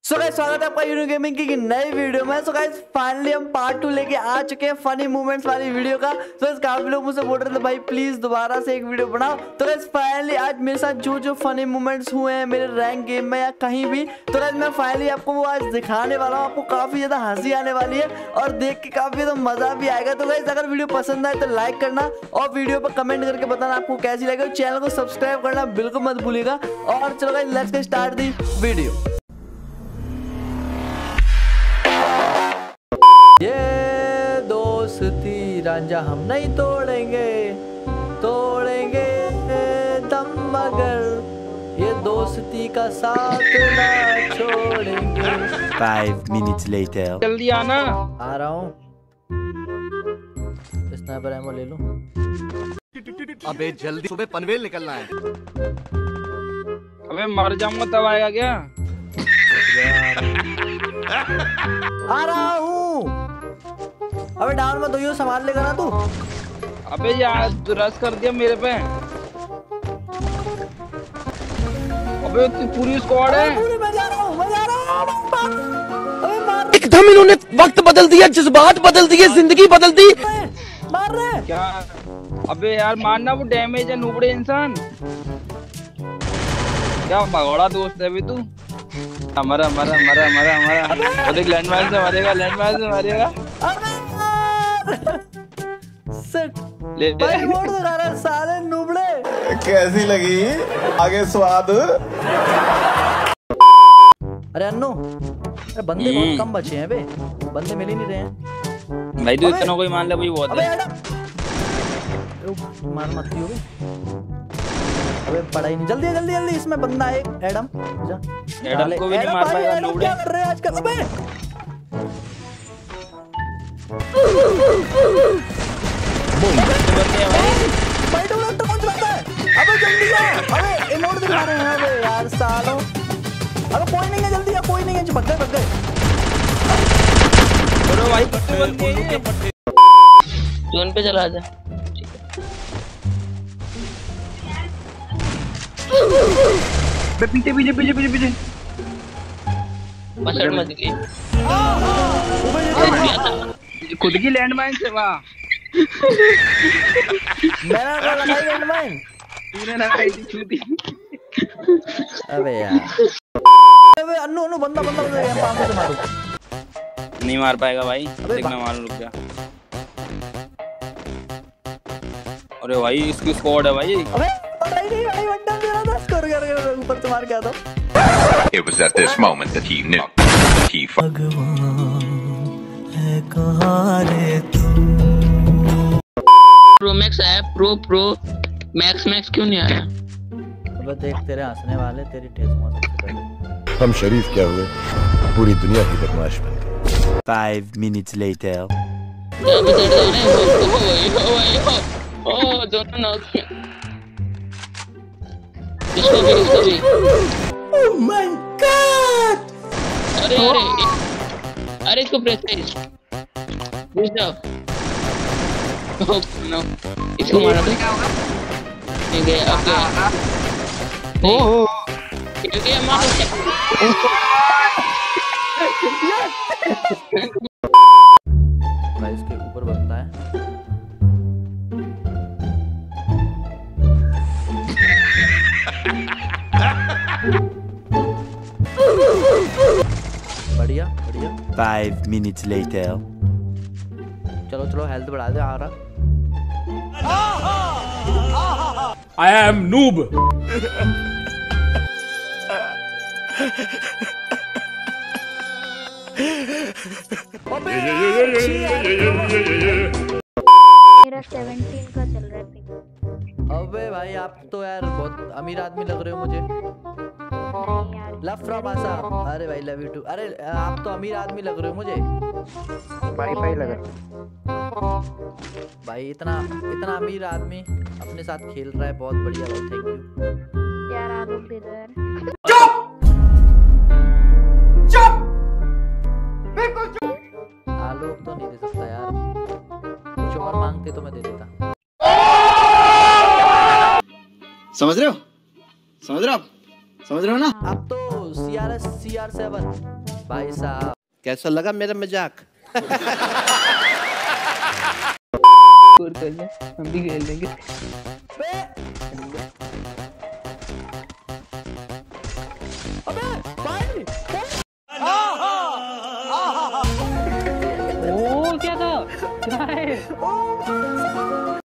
So guys स्वागत है आपका यूनिक गेमिंग की नई वीडियो में। सो गाइस फाइनली हम पार्ट 2 लेके आ चुके हैं फनी मूवमेंट्स वाली वीडियो का। सो गाइस काफी लोग मुझसे बोल रहे थे भाई प्लीज दोबारा से एक वीडियो बनाओ। तो गाइस फाइनली आज मेरे साथ जो जो फनी मूवमेंट्स हुए हैं मेरे रैंक गेम में या कहीं भी, तो गाइस मैं फाइनली आपको वो आज दिखाने वाला हूँ। आपको काफी ज्यादा हंसी आने वाली है और देख के काफी ज्यादा मजा भी आएगा। तो गाइस अगर वीडियो पसंद आए तो लाइक करना और वीडियो पर कमेंट करके बताना आपको कैसी लगे। चैनल को सब्सक्राइब करना बिल्कुल मत भूलिएगा। और चलो guys let's get start the video. ये दोस्ती रांझा हम नहीं तोड़ेंगे, तोड़ेंगे दम मगर ये दोस्ती का साथ ना छोड़ेंगे। 5 minutes later जल्दी आना। आ रहा हूँ। स्नाइपर एमो ले लूं। अबे जल्दी, सुबह पनवेल निकलना है। अबे मर जाऊंगा तब आएगा क्या? आ रहा हूँ। अबे डाउन मत होइयो, संभाल लेगा ना तू। अबे यार रस कर दिया मेरे पे। अबे पूरी स्क्वाड है। मैं जा रहा हूँ, मैं जा रहा हूँ। अबे मार एकदम इन्होंने वक्त बदल दिया, जज्बात बदल दिए, जिंदगी बदल दी। मार रहे क्या? अबे यार मारना, वो डैमेज है नुबड़े इंसान। क्या भगोड़ा दोस्त है अभी तू। मरा मरा मरा मरा मरा। देख लैंडमाइन से मारेगा, लैंडमाइन से मारेगा। ले भाई मोड़ दे रहा है साले नुबड़े। कैसी लगी आगे स्वाद? अरे अन्नू, अरे बंदे बहुत कम बचे हैं बे, बंदे मिल ही नहीं रहे हैं। भाई तू इतना कोई मान ले भाई बहुत है। मार मत दियो बे। अबे पड़ा ही नहीं। जल्दी जल्दी जल्दी, इसमें बंदा है एक एडम। जा एडम को भी नहीं मार पाएगा नुबड़े। क्या कर रहे हैं आजकल? अबे भाई डॉक्टर कौन चलाता है? अबे जल्दी आ। अबे इमोट दिखा रहे हैं। अबे यार सालों। अबे कोई नहीं है, जल्दी आ। कोई नहीं है, भग गए भग गए। चलो भाई जोन पे चला जा। पीछे पीछे पीछे पीछे पीछे मसड़ मत गई। खुद की लैंडमाइन से वाह। मैंने तो लगाई लैंडमाइन, तूने लगाई थी छूटी। अबे यार। अबे अन्नू अन्नू बंदा बंदा बंदा मैं 500 से मारूं। नहीं मार पाएगा भाई। देख मैं मारूं, रुक जा। अरे भाई इसकी स्क्वाड है भाई। अबे पता ही नहीं भाई, बंदा मेरा 10 कर ऊपर से मार के आता हूं। It was at this moment that he knew. He Pro Max आया। प्रो मैक्स क्यों नहीं आया? अबे देख तेरे हंसने वाले तेरी ठेसुआ सबसे पहले। हम शरीफ क्या हुए, पूरी दुनिया की बदमाश बन गए। 5 minutes later क्या बता रहे हो? ओ दोनों नॉक हैं। इसको भी। Oh my God. अरे इसको प्रेस नो, इसको मारा ठीक है। ओह क्योंकि भाई इसके ऊपर बनता है। बढ़िया बढ़िया। 5 minutes later चलो चलो हेल्थ बढ़ा दे। आ रहा। I am noob. मेरा 17 का चल रहा है पिक। अबे भाई आप तो यार बहुत अमीर आदमी लग रहे हो मुझे। नहीं यार, लव फ्रॉम आसाम। अरे भाई लव यू टू। अरे आप तो अमीर आदमी लग रहे हो मुझे। वाईफाई लगा भाई इतना इतना अमीर आदमी अपने साथ खेल रहा है, बहुत बढ़िया भाई, थैंक यू यार आलोक दे दो यार। आलोक तो नहीं दे सकता यार, कुछ और मांगते तो मैं दे देता। समझ रहे हो? समझ रहे हो आप? समझ रहे हो ना? आप तो CR7 भाई साहब। कैसा लगा मेरा मजाक? स्कोर कर ले, हम भी खेल लेंगे। अबे भाई ओ क्या था?